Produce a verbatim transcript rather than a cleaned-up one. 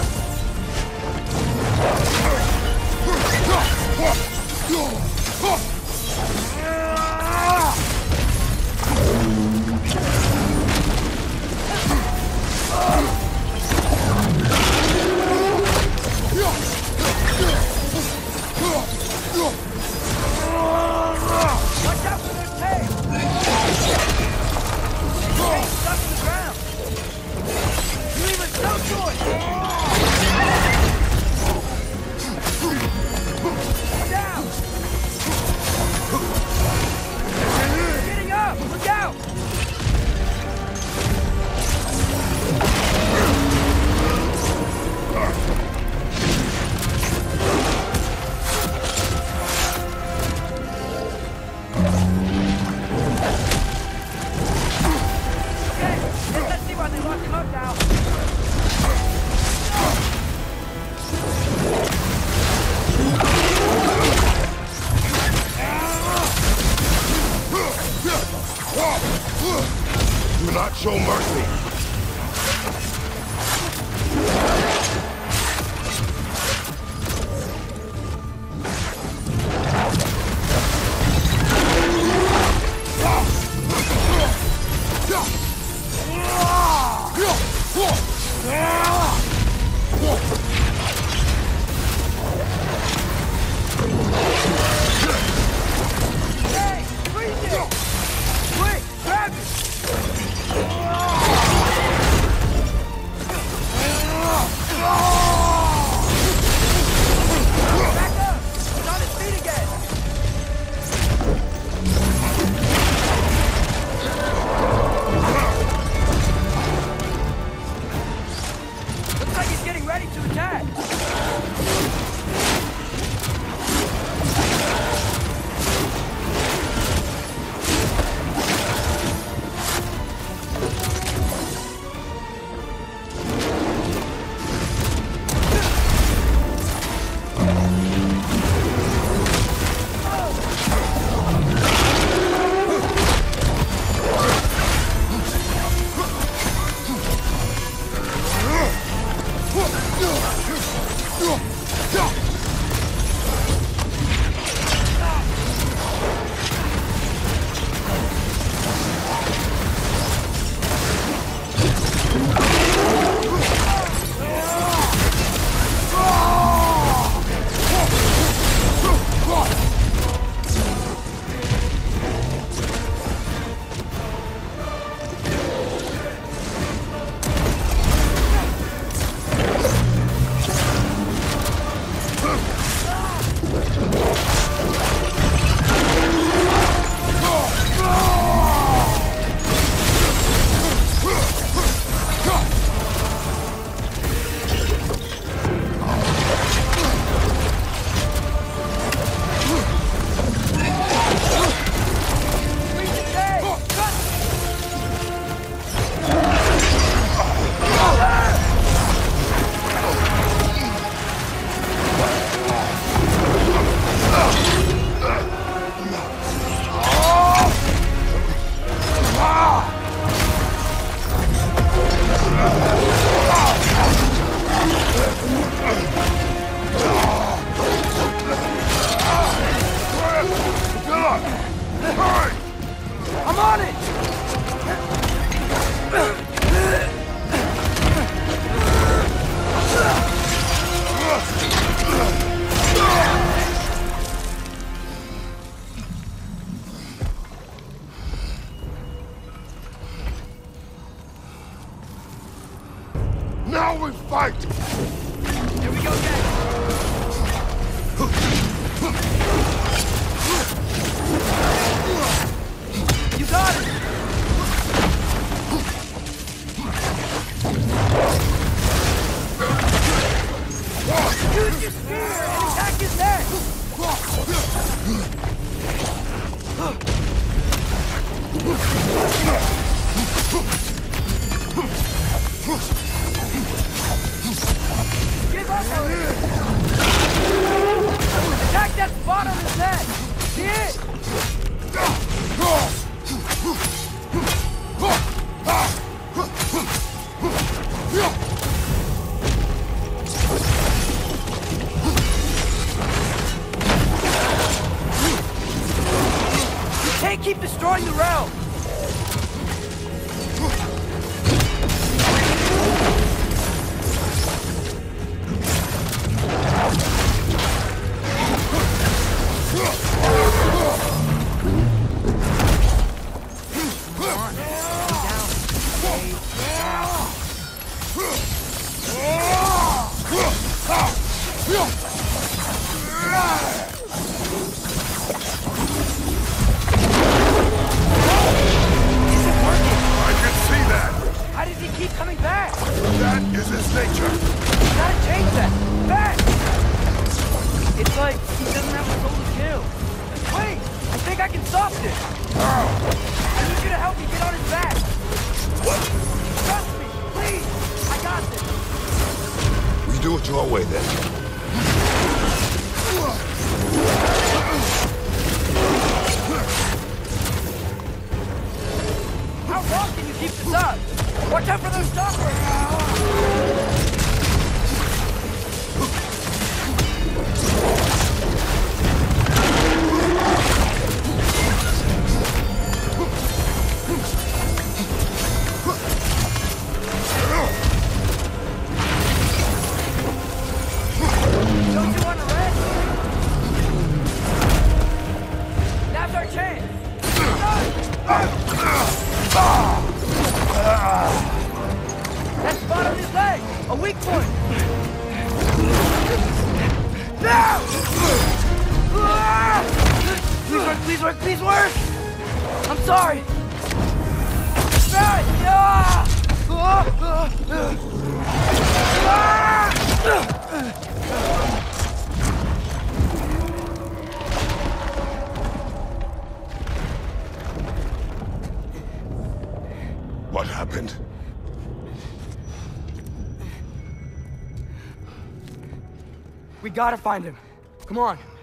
Do not show mercy. Hey, freeze it! Quick, grab it! Back up! He's on his feet again! Looks like he's getting ready to attack! I'm on it! Now we fight! Here we go next! You got it! Use your spear and attack his neck! Give up on it! Find the rail! How does he keep coming back? That is his nature. You gotta change that! Fast! It's like he doesn't have a soul to kill. Wait! I think I can stop this! How? I need you to help me get on his back! Trust me! Please! I got this! We do it your way then. How long can you keep this up? Watch out for those shockwaves! Don't you want to rest? Now's our chance! That spot on his leg! A weak point! No! Please work, please work, please work! I'm sorry! What happened? We gotta find him. Come on.